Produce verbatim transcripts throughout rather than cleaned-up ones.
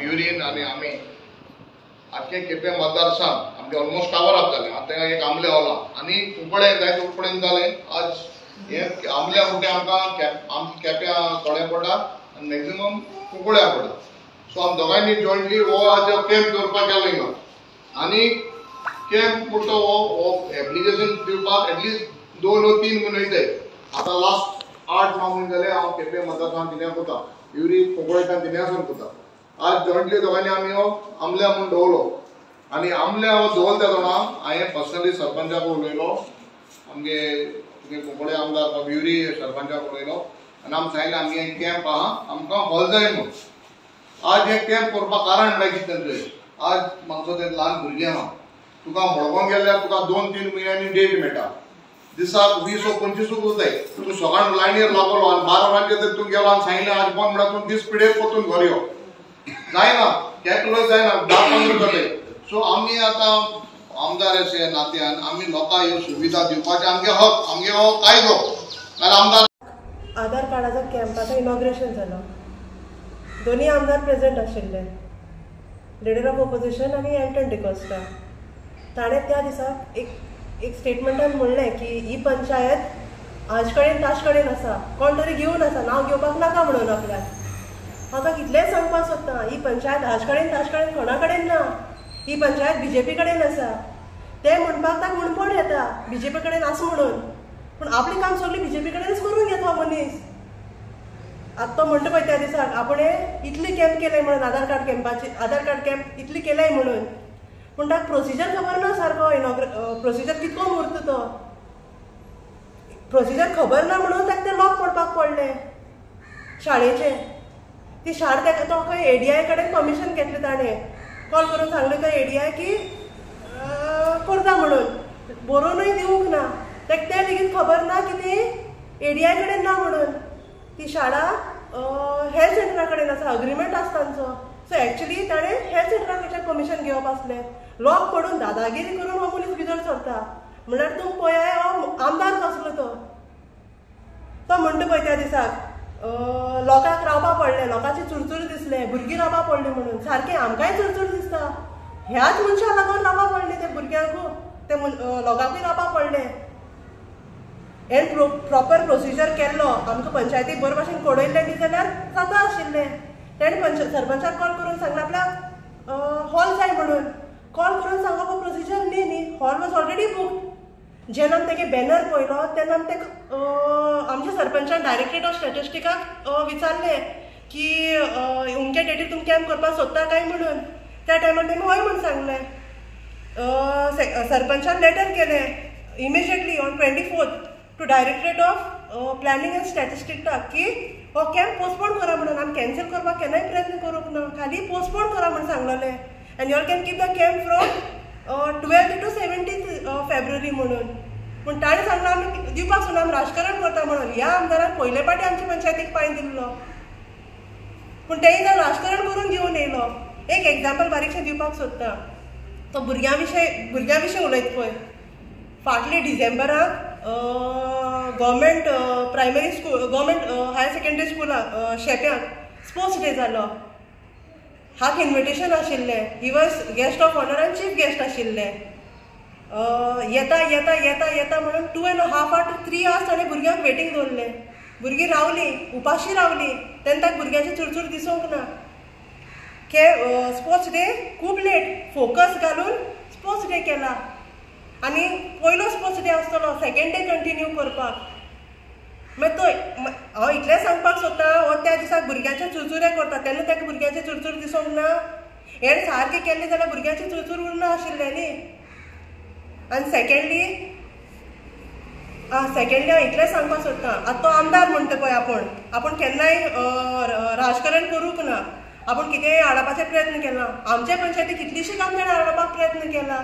ब्युरीन आनी आमी आख्खे केपें मतदारसंघ आमचे ऑलमोस्ट कावर अप जालें. आतां एक आमले होला आनी कुंकळे जायते कडेन जालें. आज हे आमल्या म्हणटे आमकां आमच्या केप्यां थोड्या पडटा आनी मॅक्झिमम कुंकळ्या पडटा. सो आमी दोगांयनी जॉयंटली हो आज कॅम्प दवरपाक गेलो हिंगा आनी कॅम्प म्हणटा हो हो एप्लिकेशन दिवपाक एटलिस्ट दोन वा तीन म्हयने वयताय. आतां लास्ट आठ णव म्हयने जाले हांव केपें मतदारसंघात तिन्या करता, ब्युरी कुंकळेच्यान तिन्यासून करता. आज जॉयंटली दोगांनी आमी हो आमल्या म्हूण दवरलो आनी आमल्या हो दवरले तेदोना हांवें पर्सनली सरपंचाक उलयलो, आमगे तुगे कुंकळे आमदार ब्युरी सरपंचाक उलयलो आनी आमी सांगलें आमगे एक कॅम्प आहा आमकां हॉल जाय म्हूण. आज हे कॅम्प करपाक कारण म्हळ्यार कितें तेंचें, आज म्हाजो ते ल्हान भुरगें आहा, तुका मडगांव गेल्यार तुका दोन तीन म्हयन्यांनी डेट मेळटा, दिसाक वीस वा पंचवीस जाय. तूं सकाळ लायनीर लागलो आनी बारा वरांचेर जर तूं गेलो आनी सांगलें आज बंद म्हळ्यार तूं दीस पिडेर परतून घर यो जायना, कॅल्कुलेट जायना, धा पंदरा जाले. सो आमी आतां आमदार अशे नात्यान आमी लोकांक ह्यो सुविधा दिवपाचे आमगे हक, आमगे हो कायदो. नाल्यार आमदार आधार कार्डाचो कॅम्पाचो इनॉग्रेशन जालो. दोनी आमदार प्रेझेंट आशिल्ले, लिडर ऑफ ऑपोजिशन आनी एंटन डिकोस्टा. ताणें त्या दिसाक एक एक स्टेटमेंटान म्हणलें की ही पंचायत आज कडेन ताज कडेन आसा, कोण तरी घेवन आसा, नांव घेवपाक नाका म्हणून आपल्याक. म्हाका कितलेंच सांगपाक सोदता, ही पंचायत आज कडेन ताज कडेन कोणा कडेन ना, ही पंचायत बीजेपी कडेन आसा. ते म्हणपाक ताका म्हणपण येता बीजेपी कडेन आसा म्हणून, पूण आपलें काम सगळें बीजेपी कडेनच करून घेता मनीस. आतां तो म्हणटा पळय त्या दिसाक आपणें इतली कॅम्प केले म्हणून आधार कार्ड कॅम्पाची आधार कार्ड कॅम्प इतली केल्याय म्हणून, पूण ताका प्रोसिजर खबर ना सारको. इनॉग्रे प्रोसिजर कितको उरता तो प्रोसिजर खबर ना म्हणून ताका तें लॉक पडपाक पडलें शाळेचें. ती शाळा ताका तो खंय एडीआय कडेन परमिशन घेतलें, ताणें कॉल करून सांगलें खंय एडीआय की करता म्हणून, बरोवनूय दिवंक ना. ताका तें लेगीत खबर ना की ती एडीआय कडेन ना म्हणून. ती शाळा हेल्थ सेंटरा कडेन आसा, अग्रिमेंट आसा तांचो. सो एक्चुली ताणें हेल्थ सेंटरा कडल्यान परमिशन घेवप आसलें. लॉक पडून दादागिरी करून हो मनीस भितर सरता म्हणल्यार तूं पळय हो आमदार कसलो तो. तो म्हणटा पळय त्या दिसाक लोकांक रावपा पडलें, लोकांची चुरचूर दिसले, भुरगीं रावपा पडलीं म्हणून. सारकें आमकांय चुरचूर दिसता, ह्याच मनशाक लागून रावपा पडलें ते भुरग्यांकू, ते लोकांकूय रावपा पडलें. हे प्रो प्रॉपर प्रोसिजर केल्लो आमकां पंचायतीक बरे भाशेन कळयल्लें न्ही जाल्यार जाता आशिल्लें. तेणें पंच सरपंचाक कॉल करून सांगलें आपल्याक हॉल जाय म्हणून. कॉल करून सांगप हो प्रोसिजर न्ही न्ही हॉल वॉज ऑलरेडी बुक्ड. जेन्ना आमी तेगे बॅनर पळयलो तेन्ना आमी तेका आमच्या सरपंचान डायरेक्टरेट ऑफ स्टॅटिस्टिकाक विचारलें की अमके डेटीर तुमी कॅम्प करपाक सोदता काय म्हणून. त्या टायमार तेमी हय म्हणून सांगलें. सरपंचान लेटर केलें immediately on twenty fourth to directorate of planning and स्टॅटिस्टिक्साक की हो कॅम्प पोस्टपोन करा म्हणून. आमी कॅन्सल करपाक केन्नाय प्रयत्न करूंक ना, खाली पोस्टपोन करा म्हणून सांगलेलें. And you can keep the camp from twelfth to seventeenth February म्हणून. पूण ताणें सांगलां आमी दिवपाक सोदना, आमी राजकारण करता म्हणून. ह्या आमदारान पयले पाटी आमच्या पंचायतीक पांय दिल्लो, पूण तेय जावन राजकारण करून घेवन येयलो. एक एग्जाम्पल बारीकशें दिवपाक सोदता. तो भुरग्यां विशयी भुरग्यां विशीं उलयता पळय, फाटल्या डिसेंबराक government primary school government higher secondary स्कुलाक शेप्याक स्पोर्ट्स डे जालो. हाक इन्विटेशन आशिल्लें. He was guest of honour आनी चीफ गेस्ट आशिल्लें. येता येता येता येता म्हणून two and half hour two three hours ताणें भुरग्यांक वेटींग दवरलें. भुरगीं रावलीं, उपाशी रावलीं. तेन्ना ताका भुरग्यांची चुरचूर दिसूंक ना. के स्पोर्ट्स डे खूब लेट फोकस घालून स्पोर्ट्स डे केला आनी पयलो स्पोर्ट्स डे आसतलो, सेकेंड डे कंटिन्यू करपाक. मागीर तो हांव इतलें सांगपाक सोदता, हो त्या दिसाक भुरग्यांचे चुरचुरे करता तेन्ना ताका भुरग्यांचे चुरचूर दिसूंक ना. हें सारकें केल्लें जाल्यार भुरग्यांचे चुरचूर उरना आशिल्लें न्ही. आनी सेकेंडली आं सेकेंडली हांव इतलें सांगपाक सोदता, आतां तो आमदार म्हणटा पळय आपूण आपूण केन्नाय राजकारण करूंक ना, आपूण कितेंय हाडपाचे प्रयत्न केला. आमचे पंचायतीक कितलीशीं कामां हाडपाक प्रयत्न केला.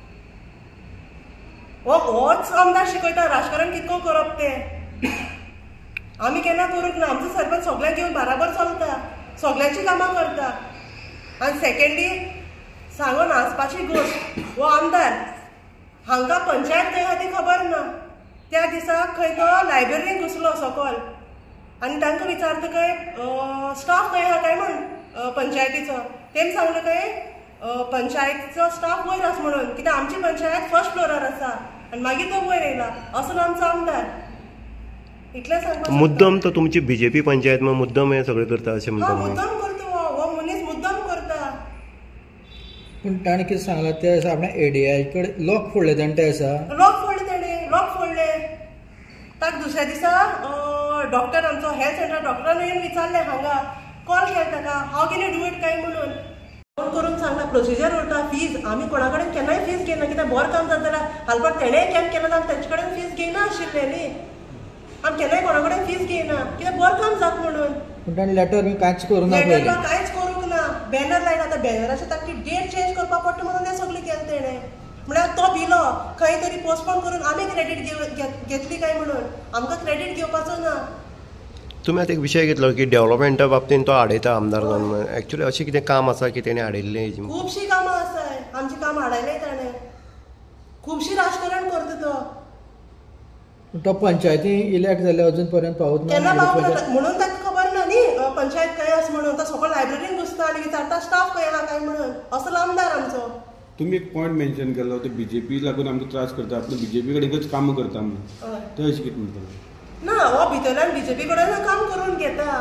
हो होच आमदार शिकयता राजकारण कितको करप तें. आमी केन्ना करूंक ना. आमचो सरपंच सगळ्यांक घेवन बराबर चलता, सगळ्यांची कामां करता. आनी सेकेंडली सांगून आसपाची गोश्ट, हो आमदार हांकां पंचायत खंय आहा ती खबर ना. त्या दिसाक खंय तो लायब्ररीन घुसलो सकल आनी तांकां विचारता खंय स्टाफ खंय आहा काय म्हण अ, पंचायतीचो तेम सांगलें काय अ, पंचायतीचो स्टाफ वयर आसा म्हणून कित्याक आमची पंचायत फर्स्ट फ्लोरार आसा आनी मागीर तो वयर येयला असो आमचो आमदार इतलें सांगपाक मुद्दम तो तुमची बीजेपी पंचायत मग मुद्दम हे सगळें करता अशें हा म्हणटा मुद्दम करता हो हो मनीस मुद्दम करता पूण ताणें कितें सांगलां ते आसा आपल्या एडीआय कडेन लॉक फोडले ताणें ते आसा लॉक फोडले तेणें लॉक फोडले ताका दुसऱ्या दिसा डॉक्टर आमचो हेल्थ सेंटर डॉक्टरान येवन विचारलें हांगा कॉल केला ताका हांव केली डू इट काय म्हणून फोन करून सांगला प्रोसिजर उरता फीज आमी कोणा कडेन केन्नाय फीज घेयना कित्याक बरें काम जाता जाल्यार हालपाक तेणेंय कॅम्प केला आमी तेंचे कडेन फीज घेयना आशिल्लें न्ही आमी केन्नाय कोणा कडेन फीज घेयना कित्याक बरें काम जाता म्हणून पूण ताणें लेटर बी कांयच करूं ना पयलीं लेटर कांयच करूंक ना बॅनर लायला आतां बॅनराचेर ताका डेट चेंज करपा पडटा म्हणून हें सगळें केलें तेणें म्हळ्यार तो भिलो खंय तरी पोस्टपोन करून आमी क्रेडीट घेतली काय म्हणून आमकां क्रेडीट घेवपाचो ना तुमी आतां एक विशय घेतलो की डेव्हलपमेंटा बाबतींत तो आडयता आमदार जावन एक्चुअली अशें कितें काम आसा की तेणें आडयल्लें हेजी खुबशीं कामां आसाय आमची काम हाडयलें ताणें खुबशीं राजकारण करता तो तो पंचायती इलेक्ट जाले अजून पर्यंत पावत केन्ना ना पावूंक ना म्हणून ताका खबर ना न्ही पंचायत खंय आसा म्हणून तो सकयल लायब्ररीन घुसता आनी विचारता स्टाफ खंय आहा काय म्हणून असो आमदार आमचो तुम्ही एक पॉयंट मेन्शन केलो ते बीजेपी लागून आमकां त्रास करता आपण बीजेपी कडेनच काम करता म्हणून हय ते अशें कितें म्हणटा ना हो भितरल्यान बीजेपी कडेन काम करून घेता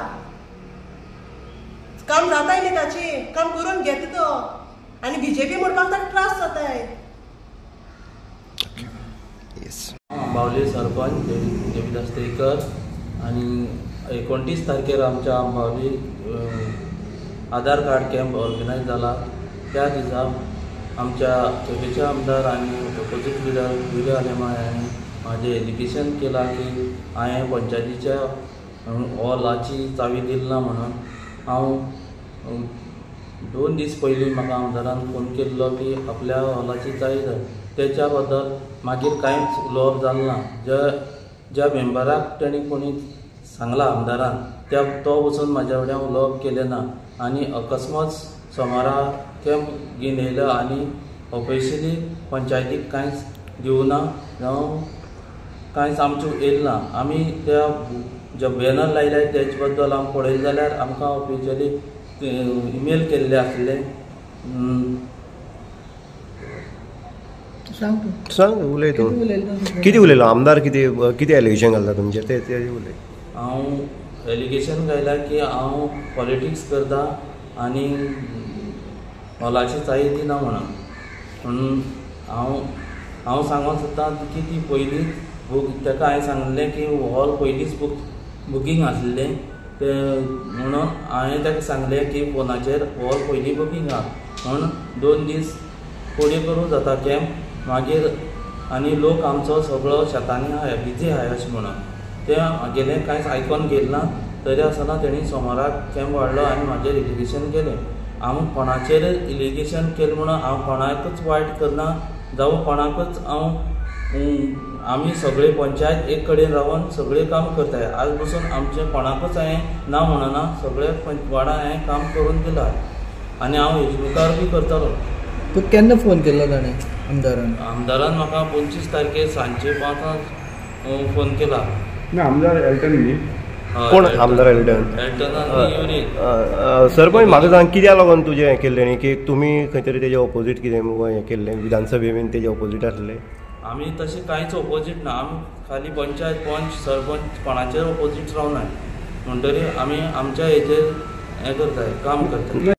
काम जाताय न्ही ताची काम करून घेता तो आनी बीजेपी म्हणपाक ताका त्रास जाताय येस बावले सरपंच देवी देविदास तेकर आणि एकोणतीस तारखेर आमच्या बावली आधार कार्ड कॅम्प ऑर्गनायज जाला त्या दिसा आमच्या केपेचे आमदार आणि ऑपोजीट लिडर विले आलेमाय यांनी माझे एज्युकेशन केला की हांवें पंचायतीच्या हॉलाची चावी दिली ना म्हणून हांव दोन दीस पयलीं म्हाका आमदारान फोन केल्लो की आपल्या हॉलाची चावी जाय त्याच्या बद्दल मागीर कांयच उलोवप जालें ना ज्या ज्या मेंबराक तेणी कोणी सांगला आमदारान त्या तो वचून म्हाज्या फुड्यान उलोवप केलें ना आनी अकस्मात सोमारा कॅम्प घेवन येयलो आनी ऑफिशियली पंचायतीक कांयच दिवना जावं कांयच आमचे येयलें ना आमी त्या जे बॅनर लायल्याय तेजे बद्दल आमी पळयलें जाल्यार आमकां ऑफिशियली इमेल केल्ले आसले सांग तूं सांग उलय तूं कितें उलयलें कितें उलयलो आमदार कितें कितें एलिगेशन घालता तुमचें तें तें उलय हांव एलिगेशन घायला की हांव पॉलिटिक्स करता आनी हॉलाची चावी दिना म्हणून म्हणून हांव हांव सांगूंक सोदतां की ती पयलींच बूक ताका हांवें सांगलें की हॉल पयलींच बूक बुकींग आसलें ते म्हणून हांवें ताका सांगलें की फोनाचेर हॉल पयलीं बुकींग आहा म्हणून दोन दीस फुडें करूं जाता कॅम्प मागीर आनी लोक आमचो सगळो शेतांनी आहाय बिजी आहाय अशें म्हणून तें म्हागेलें कांयच आयकोन गेलें ना तरी आसतना तेणी सोमाराक कॅम्प वाडलो आनी म्हाजेर इलिगेशन केलें हांव कोणाचेर इलिगेशन केलें म्हणून हांव कोणाकूच वायट करना जावं कोणाकूच हांव आमी सगळे पंचायत एक कडेन रावन सगळें काम करताय आज बसून आमचें कोणाकूच हांवें ना म्हणना सगळे वाडा हांवें काम करून दिलां आनी हांव हेजे मुखार बी करतलो तूं केन्ना फोन केल्लो ताणें आमदारान आमदारान म्हाका पंचवीस तारखेर सांजचे पांचांक फोन केला ना आमदार एल्टन न्ही कोण आमदार एल्टन सरपंच म्हाका सांग कित्याक लागून तुजें हें केल्लें न्ही की तुमी खंय तरी तेजे ऑपोजीट कितें हें केल्लें विधानसभेन तेजे ऑपोजीट आसलें आमी तशें कांयच ऑपोजीट ना आमी खाली पंचायत पंच सरपंच कोणाचेर ऑपोजीट रावनाय म्हणटरी आमी आमच्या हेचेर हें करताय काम करताय